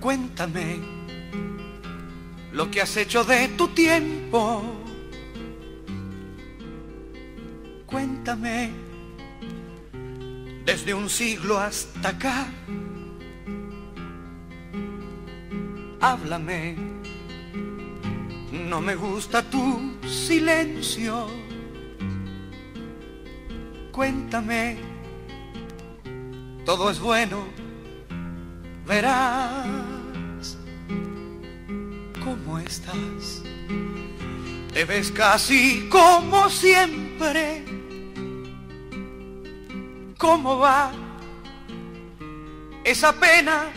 Cuéntame lo que has hecho de tu tiempo. Cuéntame desde un siglo hasta acá. Háblame, no me gusta tu silencio. Cuéntame, todo es bueno, verás. ¿Cómo estás? Te ves casi como siempre. ¿Cómo va esa pena?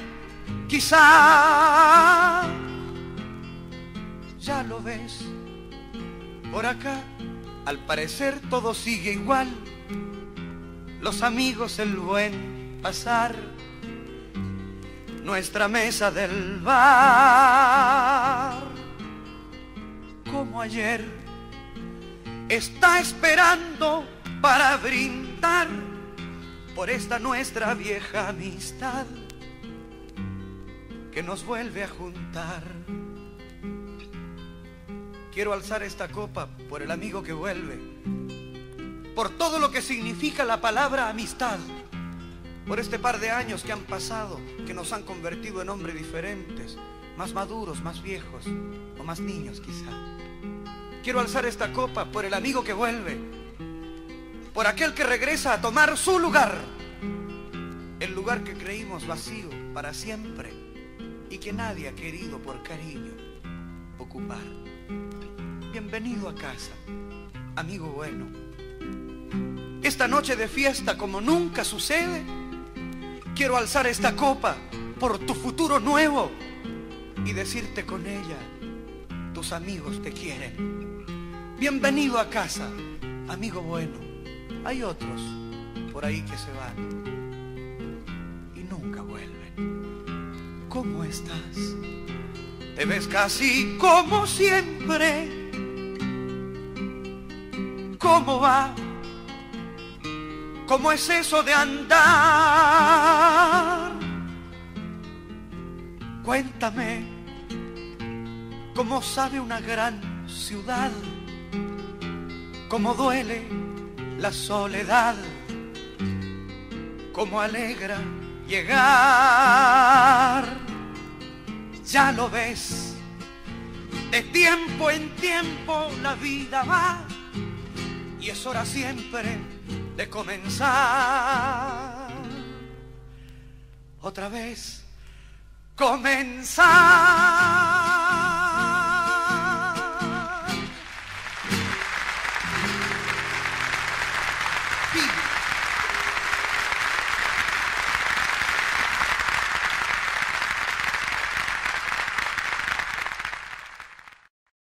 Quizá ya lo ves. Por acá, al parecer todo sigue igual. Los amigos, el buen pasar, nuestra mesa del bar, como ayer, está esperando para brindar por esta nuestra vieja amistad que nos vuelve a juntar. Quiero alzar esta copa por el amigo que vuelve, por todo lo que significa la palabra amistad, por este par de años que han pasado, que nos han convertido en hombres diferentes, más maduros, más viejos o más niños quizá. Quiero alzar esta copa por el amigo que vuelve, por aquel que regresa a tomar su lugar, el lugar que creímos vacío para siempre y que nadie ha querido por cariño ocupar. Bienvenido a casa, amigo bueno. Esta noche de fiesta, como nunca sucede, quiero alzar esta copa por tu futuro nuevo y decirte con ella, tus amigos te quieren. Bienvenido a casa, amigo bueno. Hay otros por ahí que se van y nunca vuelven. ¿Cómo estás? Te ves casi como siempre. ¿Cómo va? ¿Cómo es eso de andar? Cuéntame, ¿cómo sabe una gran ciudad? ¿Cómo duele la soledad? ¿Cómo alegra llegar? Ya lo ves, de tiempo en tiempo la vida va y es hora siempre de comenzar. Otra vez comenzar.